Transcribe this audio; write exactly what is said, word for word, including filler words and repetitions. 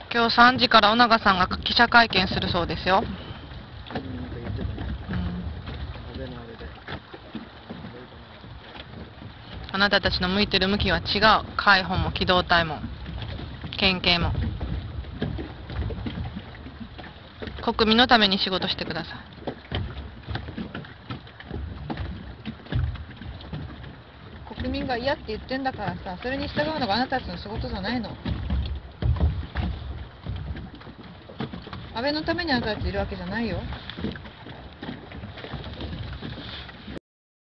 今日さんじから尾長さんが記者会見するそうですよ。あなたたちの向いてる向きは違う。海保も機動隊も県警も。国民のために仕事してください。 国民が嫌って言ってんだからさ、それに従うのがあなたたちの仕事じゃないの。安倍のためにあなたたちいるわけじゃないよ。